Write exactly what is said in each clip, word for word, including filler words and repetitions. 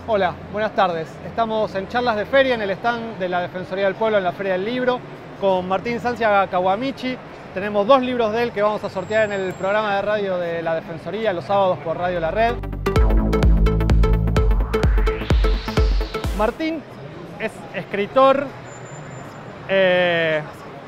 Hola, buenas tardes. Estamos en charlas de feria en el stand de la Defensoría del Pueblo en la Feria del Libro con Martín Sancia Kawamichi. Tenemos dos libros de él que vamos a sortear en el programa de radio de la Defensoría los sábados por Radio La Red. Martín es escritor eh,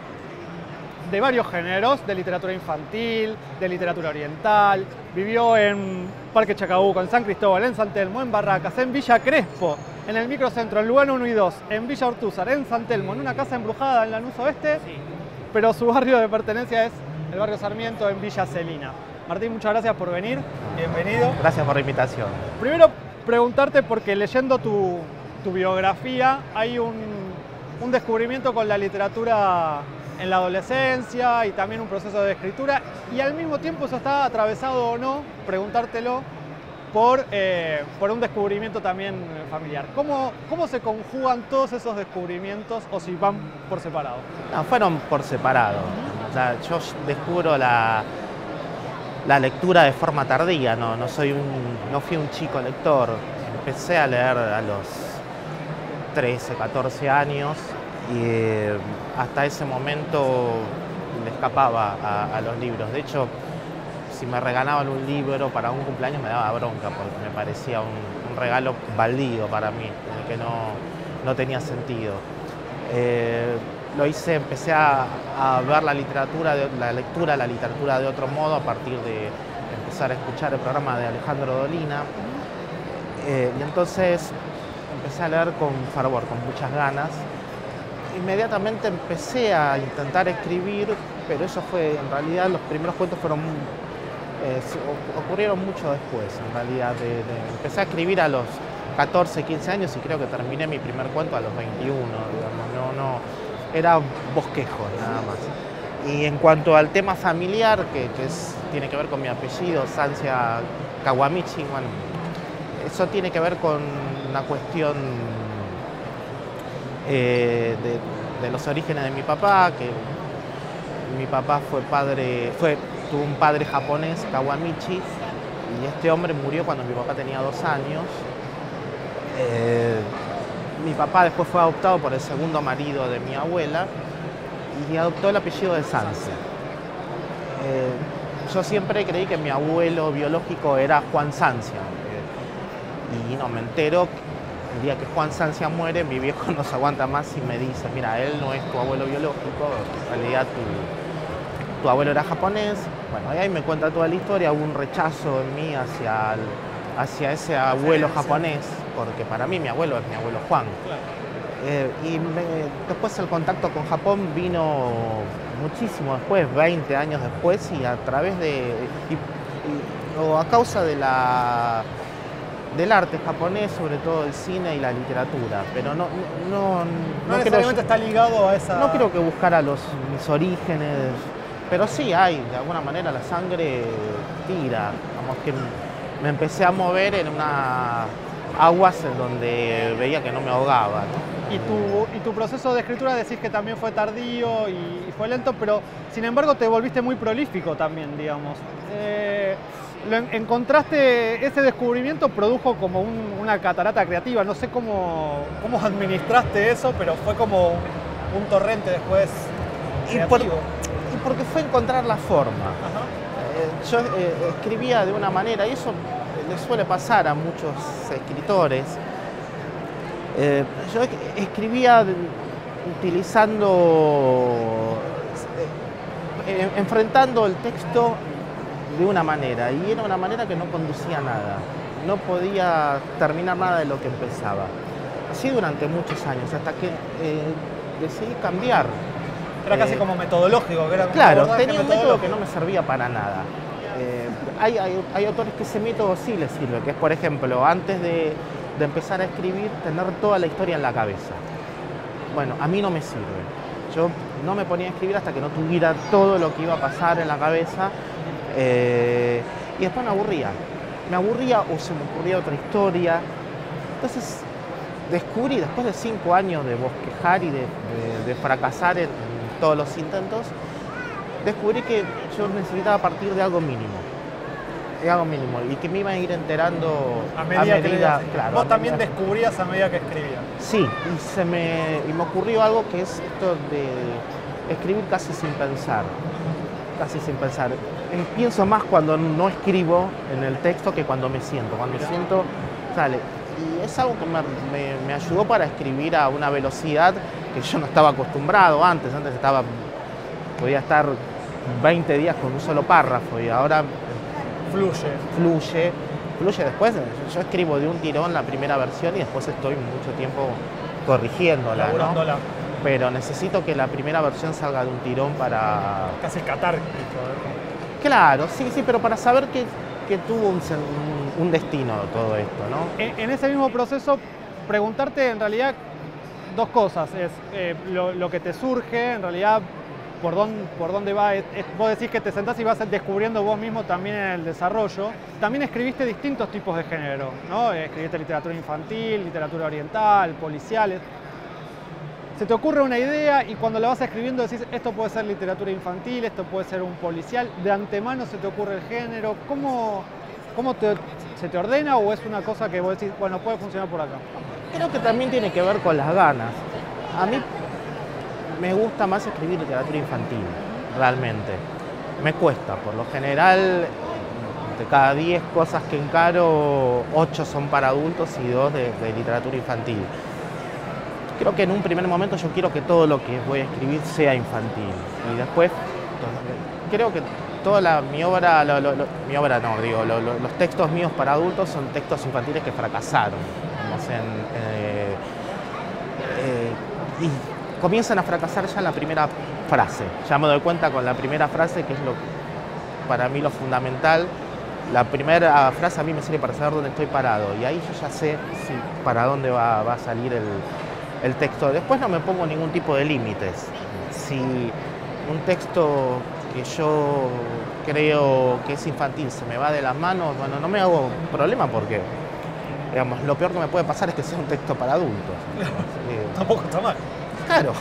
de varios géneros, de literatura infantil, de literatura oriental. Vivió en Parque Chacabuco, en San Cristóbal, en San Telmo, en Barracas, en Villa Crespo, en el microcentro, en Lugano uno y dos, en Villa Ortúzar, en San Telmo, en una casa embrujada en Lanús Oeste, sí. Pero su barrio de pertenencia es el barrio Sarmiento, en Villa Celina. Martín, muchas gracias por venir. Bienvenido. Gracias por la invitación. Primero, preguntarte, porque leyendo tu, tu biografía hay un, un descubrimiento con la literatura en la adolescencia y también un proceso de escritura, y al mismo tiempo eso está atravesado o no, preguntártelo, por, eh, por un descubrimiento también familiar. ¿Cómo, ¿Cómo se conjugan todos esos descubrimientos o si van por separado? No, fueron por separado. O sea, yo descubro la, la lectura de forma tardía, no, no, soy un, no fui un chico lector. Empecé a leer a los trece, catorce años y eh, hasta ese momento le escapaba a, a los libros. De hecho, si me regalaban un libro para un cumpleaños me daba bronca porque me parecía un, un regalo baldío para mí, que no, no tenía sentido. Eh, lo hice, empecé a, a ver la literatura, de, la lectura, la literatura de otro modo a partir de empezar a escuchar el programa de Alejandro Dolina. Eh, y entonces empecé a leer con fervor, con muchas ganas. Inmediatamente empecé a intentar escribir, pero eso fue, en realidad, los primeros cuentos fueron, eh, ocurrieron mucho después, en realidad. De, de, empecé a escribir a los catorce, quince años y creo que terminé mi primer cuento a los veintiuno, digamos, no, no, era bosquejo nada más. Y en cuanto al tema familiar, que, que es, tiene que ver con mi apellido, Sancia Kawamichi, bueno, eso tiene que ver con una cuestión Eh, de, de los orígenes de mi papá, que mi papá fue padre, fue, tuvo un padre japonés, Kawamichi, y este hombre murió cuando mi papá tenía dos años. Eh, mi papá después fue adoptado por el segundo marido de mi abuela y adoptó el apellido de Sancia. Eh, yo siempre creí que mi abuelo biológico era Juan Sancia, eh, y no, me entero el día que Juan Sancia muere, mi viejo no se aguanta más y me dice, mira, él no es tu abuelo biológico, en realidad tu, tu abuelo era japonés. Bueno, y ahí me cuenta toda la historia, hubo un rechazo en mí hacia, el, hacia ese abuelo japonés, porque para mí mi abuelo es mi abuelo Juan. Claro. Eh, y me, después el contacto con Japón vino muchísimo después, veinte años después, y a través de, y, y, o a causa de la... del arte japonés, sobre todo el cine y la literatura, pero no, no, no, no necesariamente creo, está ligado a esa... No creo que buscara los, mis orígenes, pero sí hay, de alguna manera la sangre tira, vamos, que me empecé a mover en unas aguas en donde veía que no me ahogaba, ¿no? Y tu, y tu proceso de escritura decís que también fue tardío y, y fue lento, pero sin embargo te volviste muy prolífico también, digamos. Eh, Lo encontraste, ese descubrimiento produjo como un, una catarata creativa, no sé cómo, cómo administraste eso, pero fue como un, un torrente después y, por, y porque fue encontrar la forma. Eh, yo eh, escribía de una manera, y eso le suele pasar a muchos escritores. Eh, yo escribía utilizando, eh, enfrentando el texto de una manera, y era una manera que no conducía a nada, no podía terminar nada de lo que empezaba. Así durante muchos años, hasta que eh, decidí cambiar. Era casi eh, como metodológico. Que era claro, tenía un método que no me servía para nada. Eh, hay, hay, hay autores que ese método sí les sirve, que es, por ejemplo, antes de, de empezar a escribir, tener toda la historia en la cabeza. Bueno, a mí no me sirve. Yo no me ponía a escribir hasta que no tuviera todo lo que iba a pasar en la cabeza. Eh, y después me aburría, me aburría o se me ocurría otra historia. Entonces descubrí, después de cinco años de bosquejar y de, de, de fracasar en todos los intentos, descubrí que yo necesitaba partir de algo mínimo. es algo mínimo. Y que me iba a ir enterando a medida, a medida que leías. Claro, vos a también medida... descubrías a medida que escribías. Sí, y, se me, y me ocurrió algo que es esto de escribir casi sin pensar. Casi sin pensar. Eh, pienso más cuando no escribo en el texto que cuando me siento. Cuando me siento, sale. Y es algo que me, me, me ayudó para escribir a una velocidad que yo no estaba acostumbrado antes. Antes estaba, podía estar veinte días con un solo párrafo y ahora fluye. Fluye. Fluye después. Yo escribo de un tirón la primera versión y después estoy mucho tiempo corrigiéndola, ¿no? Pero necesito que la primera versión salga de un tirón para... Casi catártico, ¿eh? Claro, sí, sí, pero para saber que, que tuvo un, un, un destino todo esto, ¿no? En, en ese mismo proceso, preguntarte en realidad dos cosas. Es eh, lo, lo que te surge, en realidad, por dónde, por dónde va. Es, es, vos decís que te sentás y vas descubriendo vos mismo también en el desarrollo. También escribiste distintos tipos de género, ¿no? Escribiste literatura infantil, literatura oriental, policiales. Se te ocurre una idea y cuando la vas escribiendo decís, esto puede ser literatura infantil, esto puede ser un policial, de antemano se te ocurre el género. ¿Cómo, cómo te, se te ordena o es una cosa que vos decís, bueno, puede funcionar por acá? Creo que también tiene que ver con las ganas. A mí me gusta más escribir literatura infantil, realmente. Me cuesta, por lo general, de cada diez cosas que encaro, ocho son para adultos y dos de, de literatura infantil. Creo que en un primer momento yo quiero que todo lo que voy a escribir sea infantil. Y después, creo que toda la, mi obra, lo, lo, lo, mi obra no, digo, lo, lo, los textos míos para adultos son textos infantiles que fracasaron. No sé, en, eh, eh, y comienzan a fracasar ya en la primera frase. Ya me doy cuenta con la primera frase, que es lo para mí lo fundamental. La primera frase a mí me sirve para saber dónde estoy parado. Y ahí yo ya sé si, para dónde va, va a salir el... el texto. Después no me pongo ningún tipo de límites. Si un texto que yo creo que es infantil se me va de las manos, bueno, no me hago problema porque, digamos, lo peor que me puede pasar es que sea un texto para adultos. Eh, Tampoco está mal. Claro.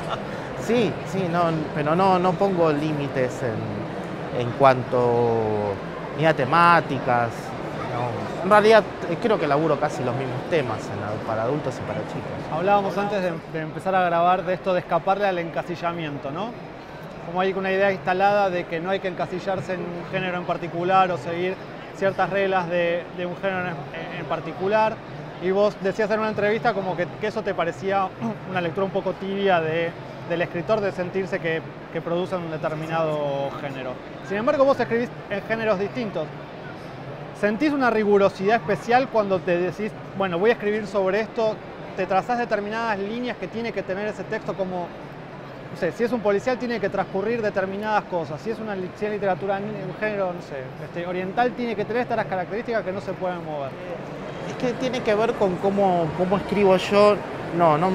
Sí, sí, no, pero no, no pongo límites en, en cuanto ni a temáticas. No. En realidad creo que laburo casi los mismos temas en, para adultos y para chicos. Hablábamos antes de, de empezar a grabar de esto de escaparle al encasillamiento, ¿no? Como hay una idea instalada de que no hay que encasillarse en un género en particular o seguir ciertas reglas de, de un género en, en particular. Y vos decías en una entrevista como que, que eso te parecía una lectura un poco tibia de, del escritor, de sentirse que, que produce un determinado género. Sin embargo, vos escribís en géneros distintos. ¿Sentís una rigurosidad especial cuando te decís, bueno, voy a escribir sobre esto? ¿Te trazás determinadas líneas que tiene que tener ese texto como, no sé, si es un policial tiene que transcurrir determinadas cosas, si es una si es literatura, un género, no sé, este, oriental tiene que tener estas características que no se pueden mover? Es que tiene que ver con cómo, cómo escribo yo. No, no,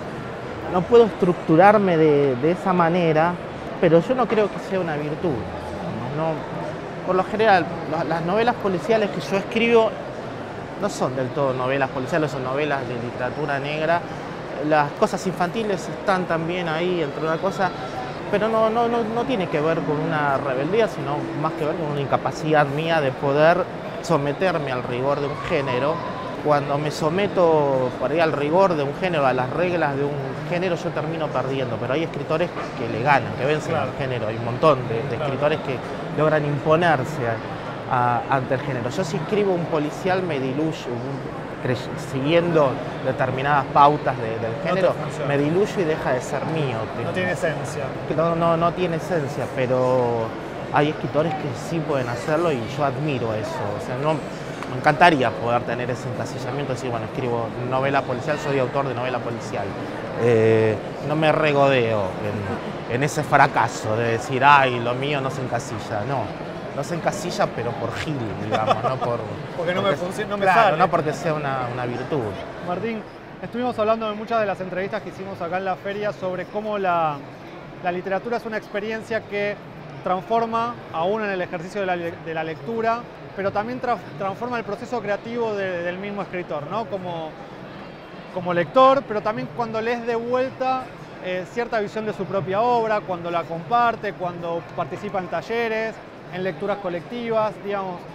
no puedo estructurarme de, de esa manera, pero yo no creo que sea una virtud. No, por lo general, las novelas policiales que yo escribo no son del todo novelas policiales, son novelas de literatura negra. Las cosas infantiles están también ahí, entre una cosa, pero no, no, no, no tiene que ver con una rebeldía, sino más que ver con una incapacidad mía de poder someterme al rigor de un género. Cuando me someto por ahí al rigor de un género, a las reglas de un género, yo termino perdiendo, pero hay escritores que le ganan, que vencen claro. al género, hay un montón de, de claro. escritores que logran imponerse a, a, ante el género. Yo si escribo un policial me diluyo, un, siguiendo determinadas pautas de, del género, no me diluyo y deja de ser mío. No tiene esencia. No, no, no tiene esencia, pero hay escritores que sí pueden hacerlo y yo admiro eso. O sea, no, me encantaría poder tener ese encasillamiento, decir, bueno, escribo novela policial, soy autor de novela policial. Eh, no me regodeo en, en ese fracaso de decir, ay, lo mío no se encasilla. No, no se encasilla, pero por gil, digamos, no por... porque no porque, me funciona, no me claro, sale. No porque sea una, una virtud. Martín, estuvimos hablando en muchas de las entrevistas que hicimos acá en la feria sobre cómo la, la literatura es una experiencia que transforma aún en el ejercicio de la, de la lectura, pero también tra transforma el proceso creativo de, del mismo escritor, ¿no? Como, como lector, pero también cuando lees de vuelta eh, cierta visión de su propia obra, cuando la comparte, cuando participa en talleres, en lecturas colectivas, digamos.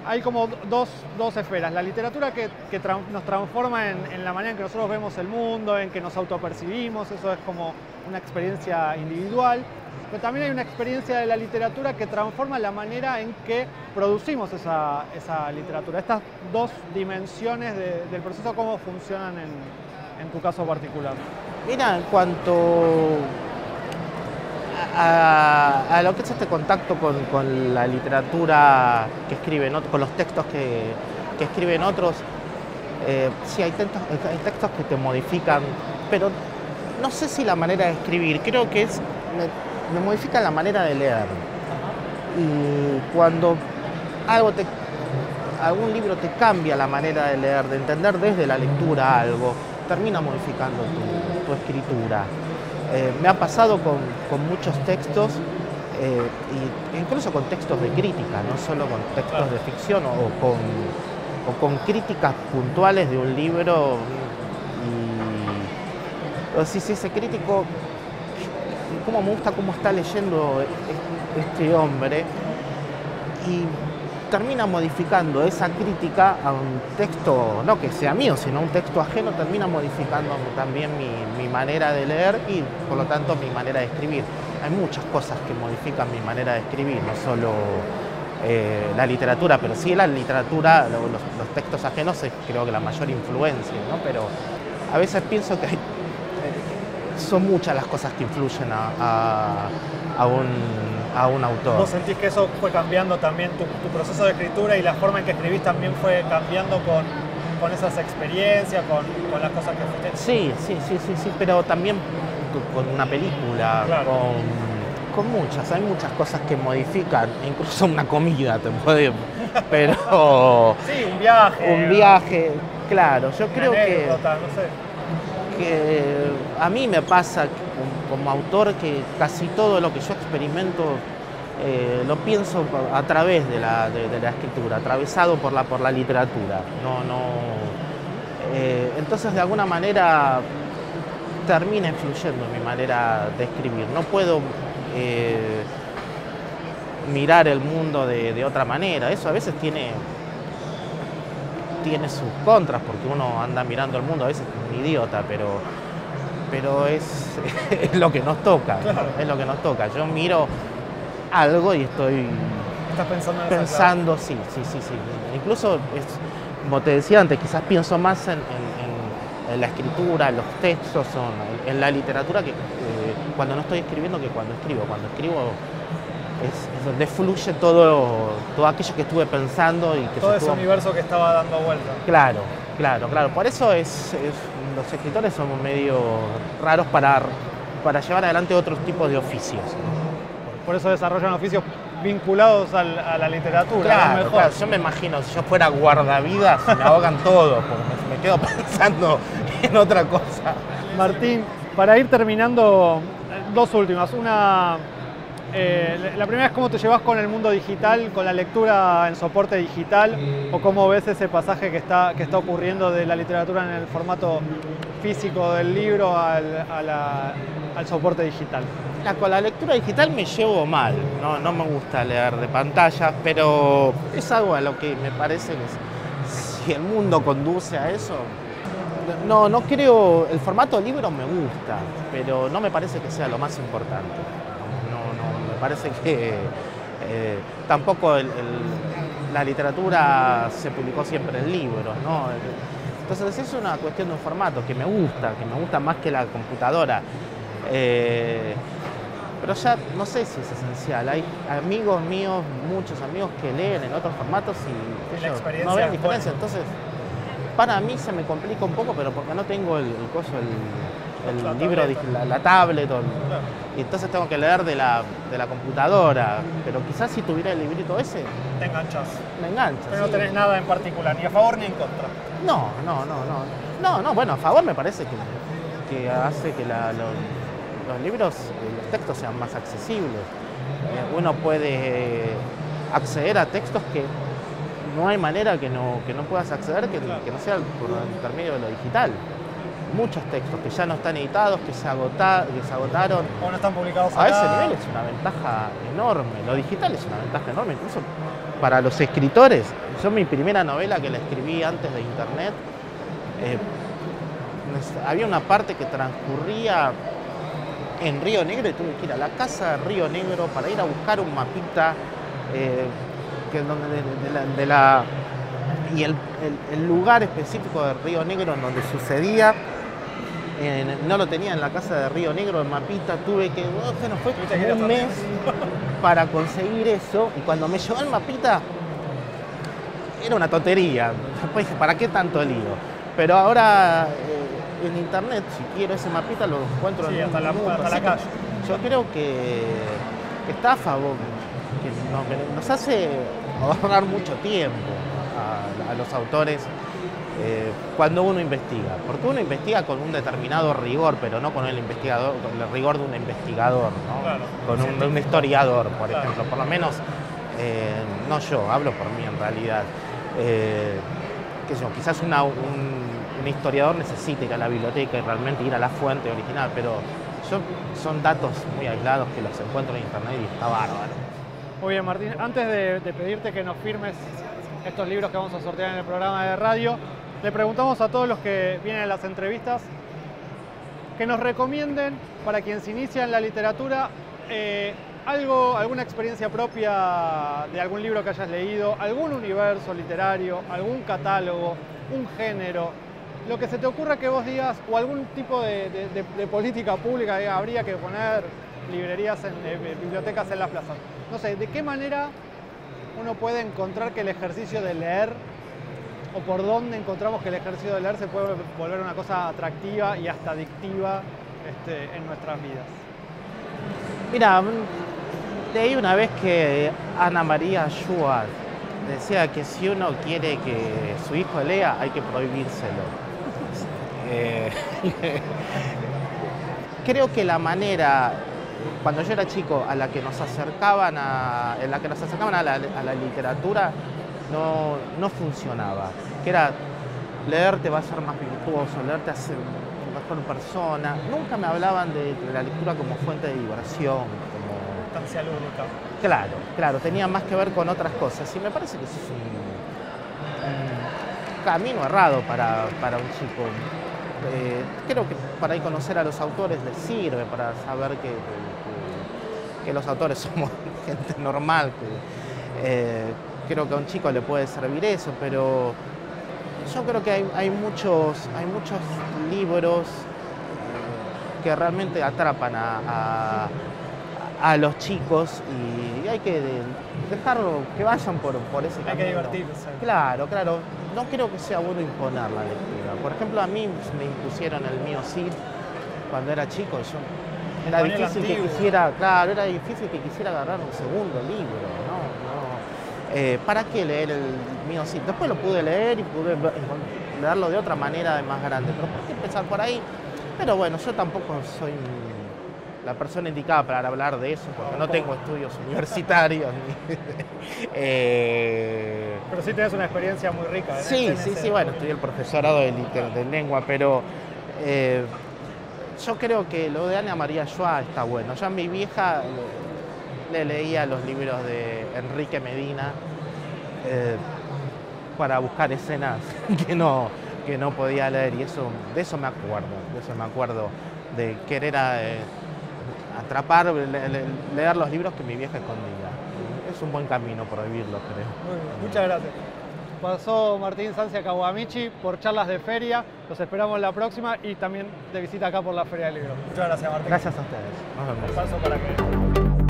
hay como dos, dos esferas. La literatura que, que tra nos transforma en, en la manera en que nosotros vemos el mundo, en que nos autopercibimos, eso es como una experiencia individual. Pero también hay una experiencia de la literatura que transforma la manera en que producimos esa, esa literatura. Estas dos dimensiones de, del proceso, ¿cómo funcionan en, en tu caso particular? Mira, en cuanto a, a lo que es este contacto con, con la literatura que escriben, con los textos que, que escriben otros, eh, sí, hay textos, hay textos que te modifican, pero no sé si la manera de escribir, creo que es... Me, me modifica la manera de leer. Y cuando algo te, algún libro te cambia la manera de leer, de entender desde la lectura algo, termina modificando tu, tu escritura. Eh, me ha pasado con, con muchos textos, eh, y incluso con textos de crítica, no solo con textos de ficción o con, o con críticas puntuales de un libro. Y, o si, si ese crítico... cómo me gusta cómo está leyendo este hombre, y termina modificando esa crítica a un texto, no que sea mío, sino a un texto ajeno, termina modificando también mi, mi manera de leer y por lo tanto mi manera de escribir. Hay muchas cosas que modifican mi manera de escribir, no solo eh, la literatura, pero sí la literatura, los, los textos ajenos es creo que la mayor influencia, ¿no? Pero a veces pienso que hay son muchas las cosas que influyen a, a, a, un, a un autor. ¿Vos sentís que eso fue cambiando también tu, tu proceso de escritura y la forma en que escribís también fue cambiando con, con esas experiencias, con, con las cosas que fuiste? Sí, sí, sí, sí, sí, pero también con una película, claro. con, con muchas, hay muchas cosas que modifican, incluso una comida te puede, pero... Sí, un viaje. Un viaje, claro, yo creo anécdota, que... no sé. que a mí me pasa como autor que casi todo lo que yo experimento eh, lo pienso a través de la, de, de la escritura, atravesado por la, por la literatura. No, no, eh, entonces de alguna manera termina influyendo en mi manera de escribir. No puedo eh, mirar el mundo de, de otra manera. Eso a veces tiene... tiene sus contras, porque uno anda mirando el mundo a veces como un idiota, pero, pero es, es lo que nos toca, claro. Es lo que nos toca. Yo miro algo y estoy ¿Estás pensando, en pensando sí, sí, sí, sí. Incluso, es, como te decía antes, quizás pienso más en, en, en la escritura, en los textos, en, en la literatura, que eh, cuando no estoy escribiendo que cuando escribo. Cuando escribo Es, es donde fluye todo, todo aquello que estuve pensando y que todo se ese estuvo... universo que estaba dando vuelta. Claro, claro, claro. Por eso es, es los escritores somos medio raros para, para llevar adelante otros tipos de oficios, ¿no? Por eso desarrollan oficios vinculados al, a la literatura. Claro, mejor. claro, yo me imagino, si yo fuera guardavidas, me ahogan todos, porque me, me quedo pensando en otra cosa. Martín, para ir terminando, dos últimas. Una... Eh, la primera es cómo te llevas con el mundo digital, con la lectura en soporte digital, o cómo ves ese pasaje que está, que está ocurriendo de la literatura en el formato físico del libro al, a la, al soporte digital. La, con la lectura digital me llevo mal, no, no me gusta leer de pantallas, pero es algo a lo que me parece que si el mundo conduce a eso, no, no creo, el formato libro me gusta, pero no me parece que sea lo más importante. Me parece que eh, tampoco el, el, la literatura se publicó siempre en libros, ¿no? Entonces es una cuestión de un formato que me gusta, que me gusta más que la computadora. Eh, pero ya no sé si es esencial. Hay amigos míos, muchos amigos que leen en otros formatos y ellos no ven diferencia. Entonces, para mí se me complica un poco, pero porque no tengo el, el coso, el... el la libro, la, la tablet, o el, claro. Y entonces tengo que leer de la, de la computadora, pero quizás si tuviera el librito ese... Te enganchas. Me enganchas, Pero sí. No tenés nada en particular, ni a favor ni en contra. No, no, no, no. No, no, bueno, a favor me parece que, que hace que la, lo, los libros, los textos sean más accesibles. Eh, uno puede acceder a textos que no hay manera que no, que no puedas acceder, que, claro. que no sea por intermedio de lo digital. Muchos textos que ya no están editados, que se, agota, que se agotaron. O no están publicados a acá. ese nivel es una ventaja enorme. Lo digital es una ventaja enorme. Incluso para los escritores, yo mi primera novela que la escribí antes de internet, eh, había una parte que transcurría en Río Negro y tuve que ir a la casa de Río Negro para ir a buscar un mapita eh, que donde de, de, la, de la y el, el, el lugar específico de Río Negro en donde sucedía. Eh, no lo tenía en la casa de Río Negro, el mapita, tuve que, oh, bueno, fue como un mes para conseguir eso, y cuando me llegó el mapita, era una tontería. Después dije, ¿para qué tanto lío? Pero ahora eh, en internet, si quiero ese mapita, lo encuentro sí, en hasta, un la, minuto. hasta la calle. Yo creo que, que está a favor, que nos, que nos hace ahorrar mucho tiempo a, a los autores. Eh, cuando uno investiga, porque uno investiga con un determinado rigor, pero no con el investigador, con el rigor de un investigador, ¿no? Claro, con un, de un historiador, por claro. ejemplo, por lo menos, eh, no yo, hablo por mí en realidad. Eh, qué sé yo, quizás una, un, un historiador necesita ir a la biblioteca y realmente ir a la fuente original, pero yo, son datos muy aislados que los encuentro en internet y está bárbaro. Muy bien, Martín, antes de, de pedirte que nos firmes estos libros que vamos a sortear en el programa de radio, le preguntamos a todos los que vienen a las entrevistas que nos recomienden, para quien se inicia en la literatura, eh, algo, alguna experiencia propia de algún libro que hayas leído, algún universo literario, algún catálogo, un género, lo que se te ocurra que vos digas, o algún tipo de, de, de, de política pública, que habría que poner librerías, en eh, bibliotecas en las plazas. No sé, ¿de qué manera uno puede encontrar que el ejercicio de leer, o por dónde encontramos que el ejercicio de leer se puede volver una cosa atractiva y hasta adictiva este, en nuestras vidas? Mira, leí una vez que Ana María Schwartz decía que si uno quiere que su hijo lea, hay que prohibírselo. eh, creo que la manera, cuando yo era chico, a la que nos acercaban a, en la que nos acercaban a la, a la literatura, No, no funcionaba, que era leer te va a hacer más virtuoso, leer te hace mejor persona. Nunca me hablaban de, de la lectura como fuente de diversión, como sustancia lúdica. Claro, claro, tenía más que ver con otras cosas y me parece que eso es un, un camino errado para, para un chico. Eh, creo que para ir a conocer a los autores les sirve, para saber que, que, que los autores somos gente normal, que, eh, creo que a un chico le puede servir eso, pero yo creo que hay, hay, muchos, hay muchos libros que realmente atrapan a, a, a los chicos y hay que dejarlo que vayan por, por ese camino. Hay que divertirse. Claro, claro. No creo que sea bueno imponer la lectura. Por ejemplo, a mí me impusieron el mío Cid cuando era chico. Yo, era difícil que quisiera, claro, era difícil que quisiera agarrar un segundo libro, ¿no? no Eh, ¿Para qué leer el mío Cid? Después lo pude leer y pude leerlo de otra manera de más grande, pero ¿por qué empezar por ahí? Pero bueno, yo tampoco soy la persona indicada para hablar de eso, porque no tengo estudios universitarios. eh... Pero sí tenés una experiencia muy rica. ¿eh? Sí, sí, sí, bueno, estudié el profesorado de, de lengua, pero eh, yo creo que lo de Ana María Schwartz está bueno. Yo a mi vieja le leía los libros de Enrique Medina eh, para buscar escenas que no, que no podía leer y eso, de eso me acuerdo, de eso me acuerdo, de querer eh, atrapar, le, le, leer los libros que mi vieja escondía. Es un buen camino por vivirlo, creo. Muy bien, muchas gracias. Pasó Martín Sancia Kawamichi por Charlas de Feria, los esperamos la próxima y también de visita acá por la Feria del Libro. Muchas gracias, Martín. Gracias a ustedes. Nos vemos. Paso para que...